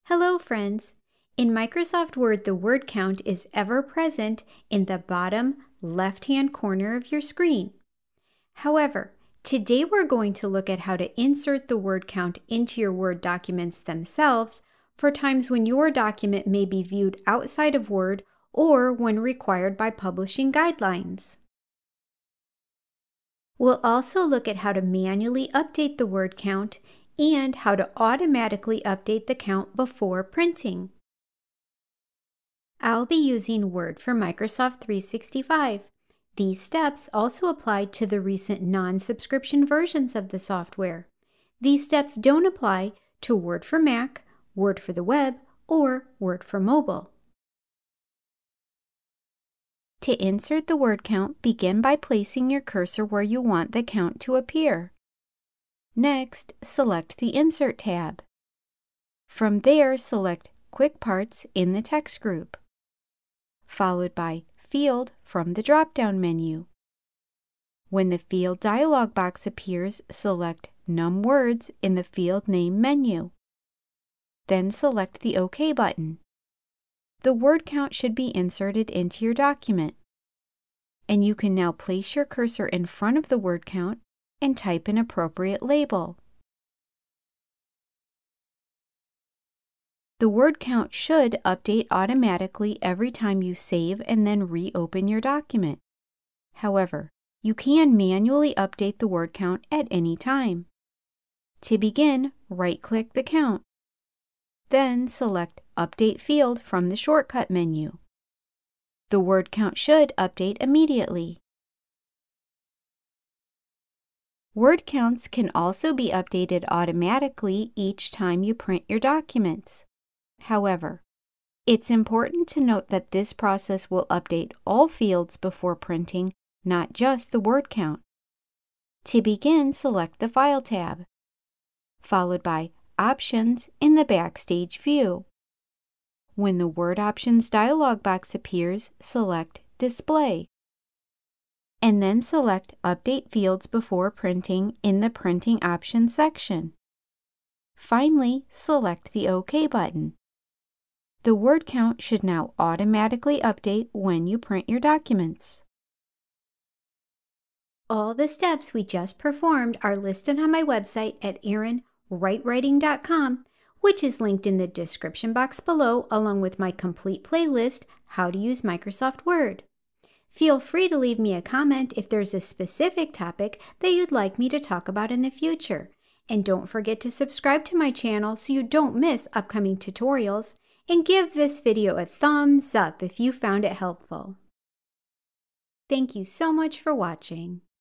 Hello, friends! In Microsoft Word, the word count is ever present in the bottom left-hand corner of your screen. However, today we're going to look at how to insert the word count into your Word documents themselves for times when your document may be viewed outside of Word or when required by publishing guidelines. We'll also look at how to manually update the word count and how to automatically update the count before printing. I'll be using Word for Microsoft 365. These steps also apply to the recent non-subscription versions of the software. These steps don't apply to Word for Mac, Word for the web, or Word for mobile. To insert the word count, begin by placing your cursor where you want the count to appear. Next, select the Insert tab. From there, select Quick Parts in the text group, followed by Field from the drop-down menu. When the Field dialog box appears, select Num Words in the Field Name menu. Then select the OK button. The word count should be inserted into your document, and you can now place your cursor in front of the word count and type an appropriate label. The word count should update automatically every time you save and then reopen your document. However, you can manually update the word count at any time. To begin, right-click the count. Then select Update Field from the shortcut menu. The word count should update immediately. Word counts can also be updated automatically each time you print your documents. However, it's important to note that this process will update all fields before printing, not just the word count. To begin, select the File tab, followed by Options in the Backstage view. When the Word Options dialog box appears, select Display, and then select Update Fields Before Printing in the Printing Options section. Finally, select the OK button. The word count should now automatically update when you print your documents. All the steps we just performed are listed on my website at erinwritewriting.com, which is linked in the description box below, along with my complete playlist, How to Use Microsoft Word. Feel free to leave me a comment if there's a specific topic that you'd like me to talk about in the future. And don't forget to subscribe to my channel so you don't miss upcoming tutorials, and give this video a thumbs up if you found it helpful. Thank you so much for watching.